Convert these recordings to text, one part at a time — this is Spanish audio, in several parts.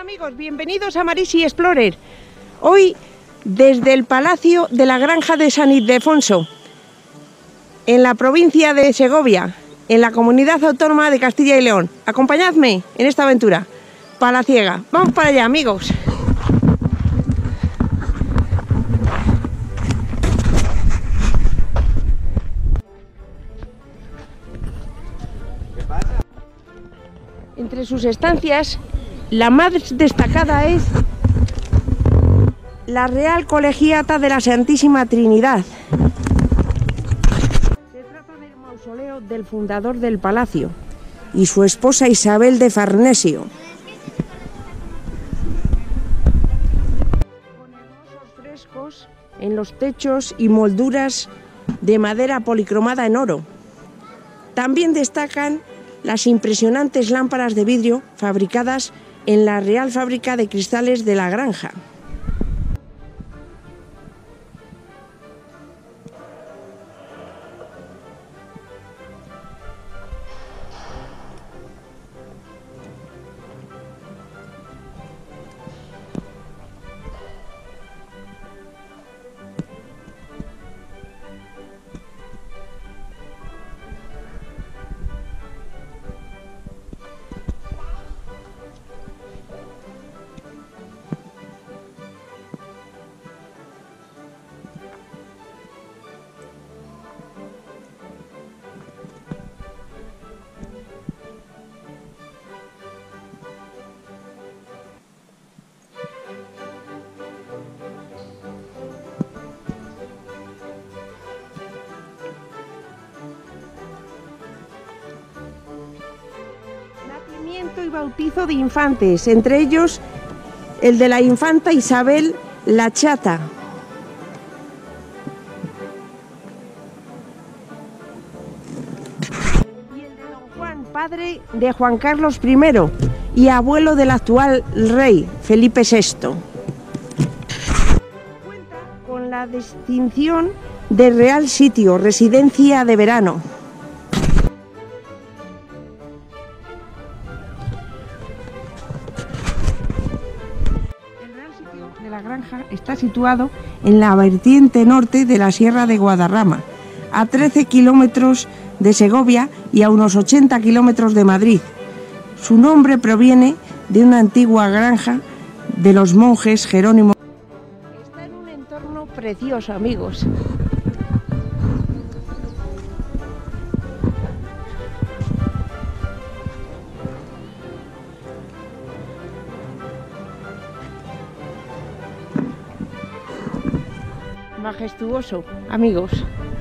Amigos, bienvenidos a Marisi Explorer. Hoy desde el Palacio de la Granja de San Ildefonso, en la provincia de Segovia, en la comunidad autónoma de Castilla y León. Acompañadme en esta aventura palaciega. Vamos para allá, amigos. Entre sus estancias, la más destacada es la Real Colegiata de la Santísima Trinidad. Se trata del mausoleo del fundador del palacio y su esposa Isabel de Farnesio. Con hermosos frescos en los techos y molduras de madera policromada en oro. También destacan las impresionantes lámparas de vidrio fabricadas en la Real Fábrica de Cristales de la Granja. Y bautizo de infantes, entre ellos el de la infanta Isabel la Chata. Y el de don Juan, padre de Juan Carlos I y abuelo del actual rey Felipe VI. Cuenta con la distinción de Real Sitio, residencia de verano. La granja está situado en la vertiente norte de la Sierra de Guadarrama, a 13 kilómetros de Segovia y a unos 80 kilómetros de Madrid. Su nombre proviene de una antigua granja de los monjes jerónimos. Está en un entorno precioso, amigos. Majestuoso, amigos.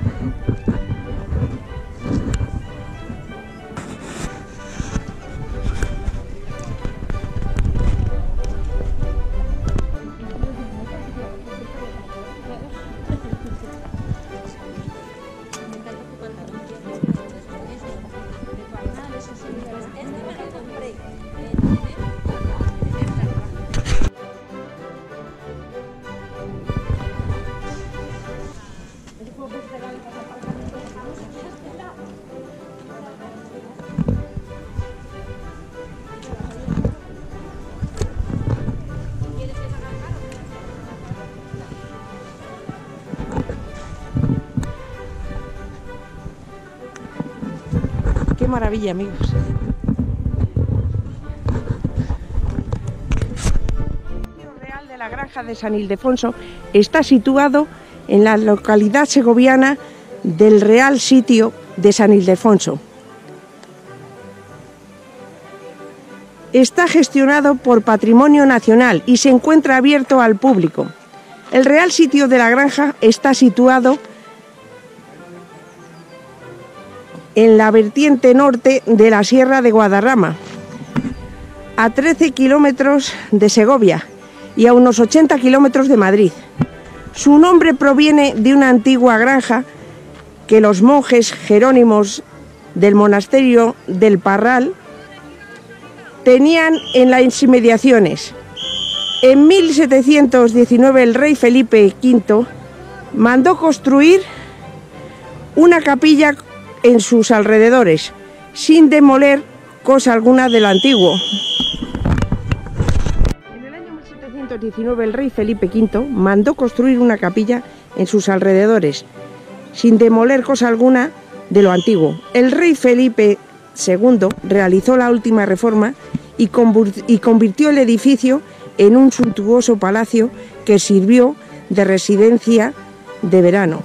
Qué maravilla, amigos. El Palacio Real de la Granja de San Ildefonso está situado en la localidad segoviana del Real Sitio de San Ildefonso. Está gestionado por Patrimonio Nacional y se encuentra abierto al público. El Real Sitio de la Granja está situado en la vertiente norte de la Sierra de Guadarrama, a 13 kilómetros de Segovia y a unos 80 kilómetros de Madrid. Su nombre proviene de una antigua granja que los monjes jerónimos del monasterio del Parral tenían en las inmediaciones. En 1719 el rey Felipe V mandó construir una capilla en sus alrededores, sin demoler cosa alguna del antiguo. 1519 el rey Felipe V mandó construir una capilla en sus alrededores, sin demoler cosa alguna de lo antiguo. El rey Felipe II realizó la última reforma y convirtió el edificio en un suntuoso palacio que sirvió de residencia de verano.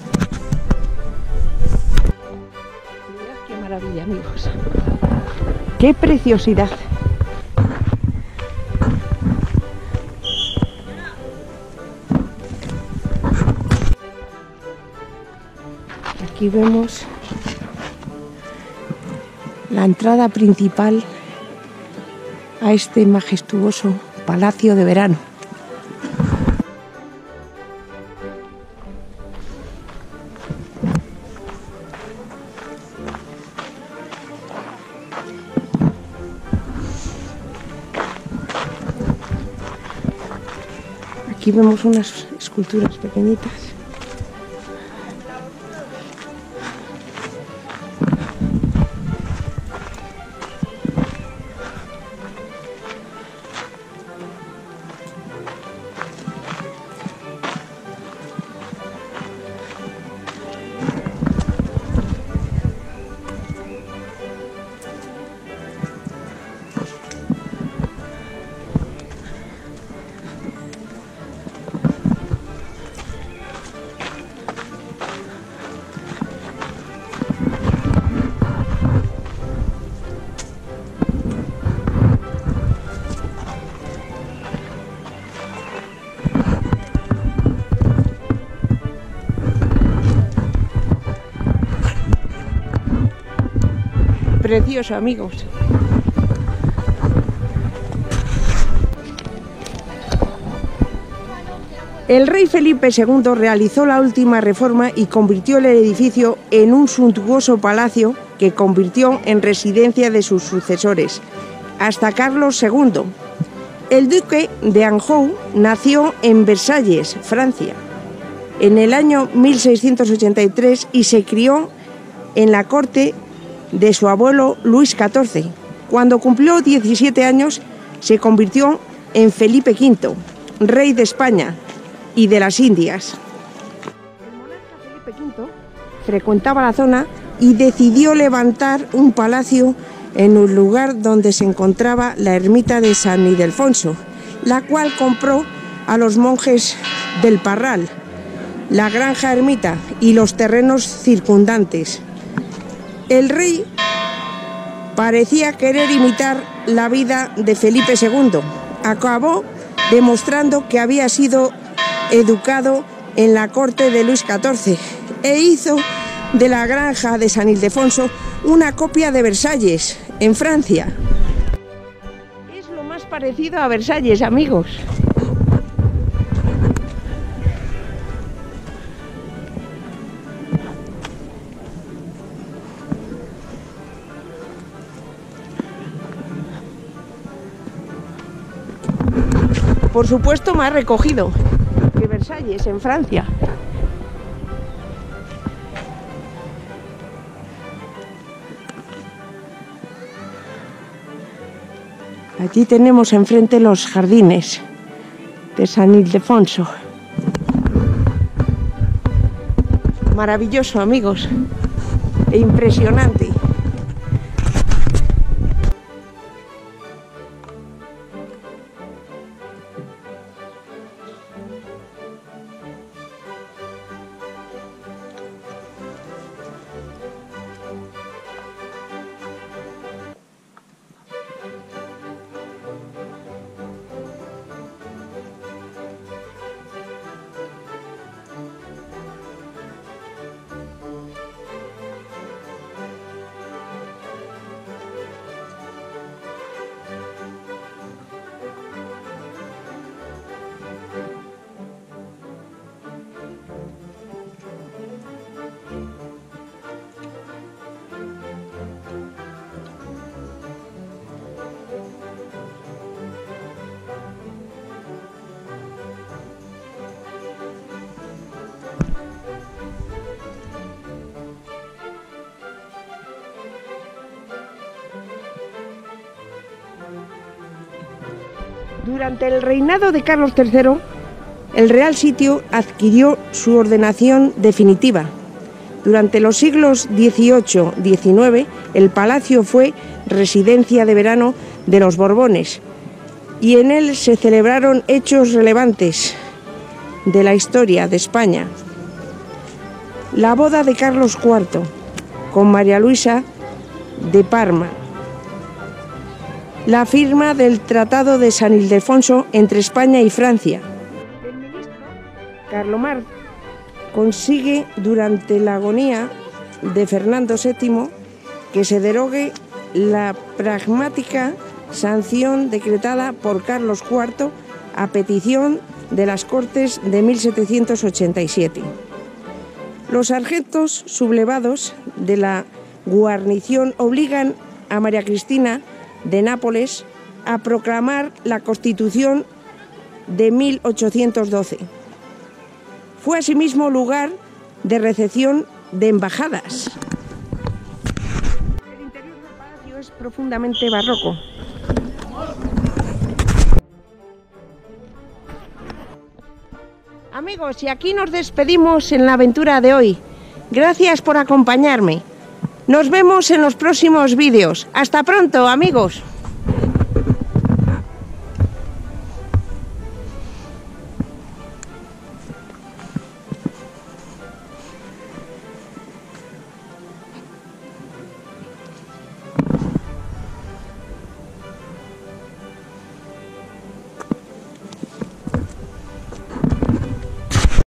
Mirad qué maravilla, amigos. ¡Qué preciosidad! Aquí vemos la entrada principal a este majestuoso palacio de verano. Aquí vemos unas esculturas pequeñitas. Precioso, amigos. El rey Felipe II realizó la última reforma y convirtió el edificio en un suntuoso palacio que convirtió en residencia de sus sucesores, hasta Carlos II. El duque de Anjou nació en Versalles, Francia, en el año 1683 y se crió en la corte de su abuelo Luis XIV. Cuando cumplió 17 años se convirtió en Felipe V, rey de España y de las Indias. El monarca Felipe V frecuentaba la zona y decidió levantar un palacio en un lugar donde se encontraba la ermita de San Ildefonso, la cual compró a los monjes del Parral, la granja ermita y los terrenos circundantes. El rey parecía querer imitar la vida de Felipe II. Acabó demostrando que había sido educado en la corte de Luis XIV e hizo de la granja de San Ildefonso una copia de Versalles, en Francia. Es lo más parecido a Versalles, amigos. Por supuesto, más recogido que Versalles, en Francia. Allí tenemos enfrente los jardines de San Ildefonso. Maravilloso, amigos, e impresionante. Durante el reinado de Carlos III, el Real Sitio adquirió su ordenación definitiva. Durante los siglos XVIII-XIX, el palacio fue residencia de verano de los Borbones y en él se celebraron hechos relevantes de la historia de España. La boda de Carlos IV con María Luisa de Parma, la firma del Tratado de San Ildefonso entre España y Francia. El ministro Carlomar consigue durante la agonía de Fernando VII que se derogue la pragmática sanción decretada por Carlos IV a petición de las Cortes de 1787. Los sargentos sublevados de la guarnición obligan a María Cristina de Nápoles a proclamar la Constitución de 1812. Fue asimismo lugar de recepción de embajadas. El interior del palacio es profundamente barroco. Amigos, y aquí nos despedimos en la aventura de hoy. Gracias por acompañarme. Nos vemos en los próximos vídeos. ¡Hasta pronto, amigos!